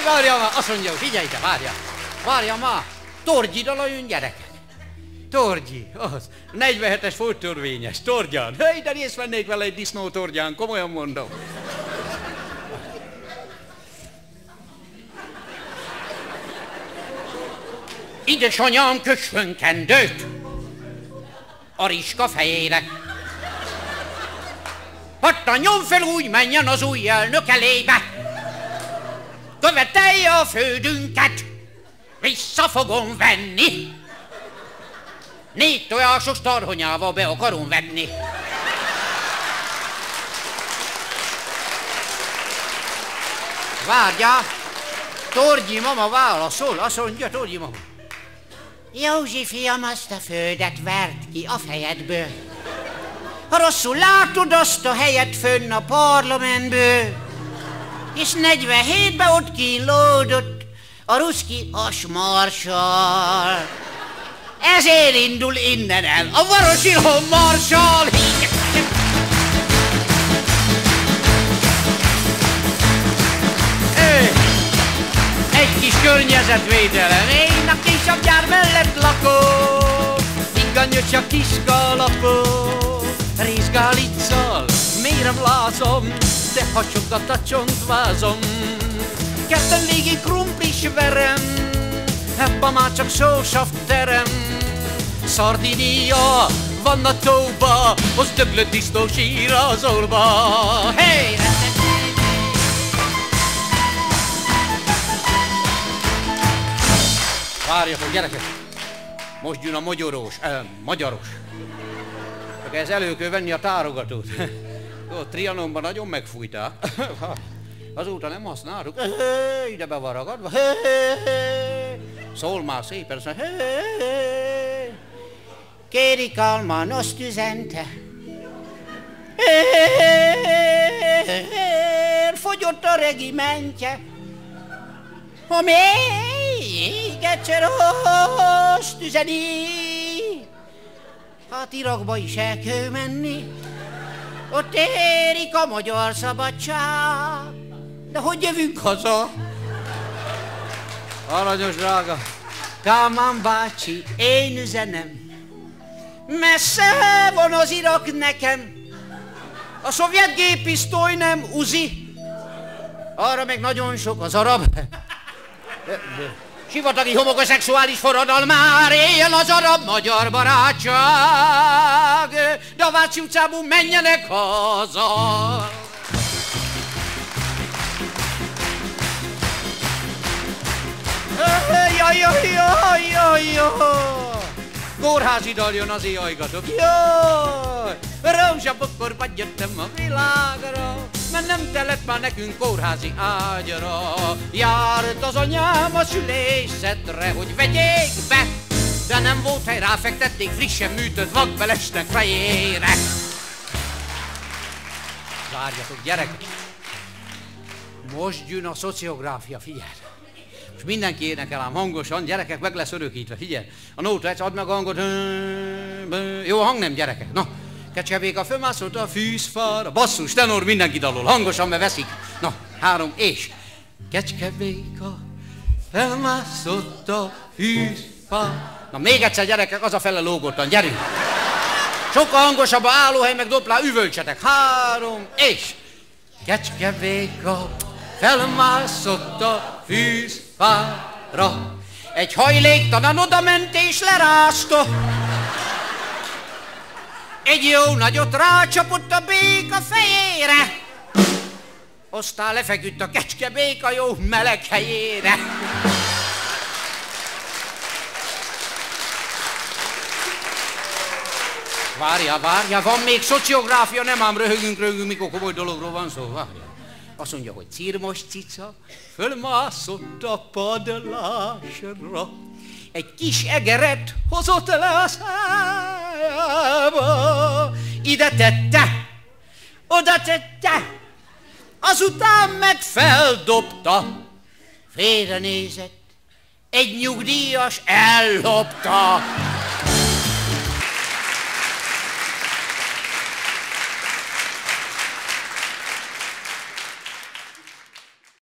Várja már, azt mondja, figyelj te, várja már. Torgyidala jön, gyerekek. Torgyi, az. 47-es folytörvényes, torgyán. Hely, de részt vennék vele egy disznó torgyán, komolyan mondom. Édesanyám kössön kendőt a Riska fejére. Pattanjon fel, úgy menjen az új elnök elébe. Követelje a földünket, vissza fogom venni. 4 tojásos tarhonyával be akarom venni. Várjál, Torgyi mama válaszol, azt mondja Torgyi mama. Józsi fiam, azt a földet vert ki a fejedből. Ha rosszul látod azt a helyet fönn a parlamentből, és 47-ben ott kínlódott a ruszki asmarsal. Ezért indul innen el a Vorosilhon marsal. Egy kis környezetvédelem, én a kisabgyár mellett lakom, inganyos a kis kalapom, rizsgálicsal mérem lázom, de hacsogat a csontvázom. Ketten légi krumplis verem, ebben már csak sósav terem. Szardinia van a tóba, az döglött disznó sír az orba. Hey! Várjatok, gyerekek! Most jön a magyaros. Csak ez elő kell venni a tárogatót. Ott Trianonban nagyon megfújták. Azóta nem használtuk. Ide be van ragadva. Szól már szépen, azt mondja. Kéri Kalman azt üzente. Fogyott a regimentje. Ha még egyszer azt üzeni, hát Irakba is el kell menni. Ott érik a magyar szabadság. De hogy jövünk haza? Aranyos drága, Kálmán bácsi, én üzenem. Messze van az Irak nekem. A szovjet géppisztoly nem Uzi. Arra meg nagyon sok az arab. Sivatagi homoszexuális forradalmár, éljen az arab-magyar barátság, de a Váci utcából menjenek haza. Jaj. Kórházi dal jön, azért ajgatok. Jaj, rózsabokkorba jöttem a világra, mert nem telett már nekünk kórházi ágyra. Járt az anyám a szülészetre, hogy vegyék be, de nem volt hely, ráfektették frissen műtött vakbelesnek fejére. Várjatok, gyerekek! Most jön a szociográfia, figyelj! És mindenki énekel ám hangosan, gyerekek, meg lesz örökítve, figyelj! A nóta egyszer, add meg a hangot. Jó a hang nem, gyerekek? Na, Kecskevéka fölmászott a fűzfára. Basszus, tenor, mindenki dalol, hangosan, mert veszik. Na, 3, és... Kecskevéka felmászott a fűzfára. Na, még egyszer, gyerekek, az a fele lógottan, gyerünk! Sokkal hangosabb a állóhely, meg doplá, üvöltsetek. 3, és... Kecskevéka felmászott a fűzfára. Egy hajléktalan odament és lerázta. Egy jó nagyot rácsapott a béka fejére. Aztán lefeküdt a kecskebéka jó meleg helyére. Várja, van még szociográfia, nem ám röhögünk, mikor komoly dologról van szó, várja. Azt mondja, hogy cirmos cica fölmászott a padlásra, egy kis egeret hozott le a szájába, ide tette, oda tette, azután meg feldobta, félrenézett, egy nyugdíjas ellopta.